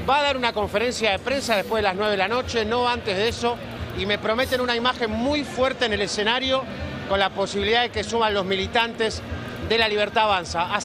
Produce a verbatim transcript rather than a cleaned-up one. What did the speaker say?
Va a dar una conferencia de prensa después de las nueve de la noche, no antes de eso, y me prometen una imagen muy fuerte en el escenario con la posibilidad de que suban los militantes de La Libertad Avanza.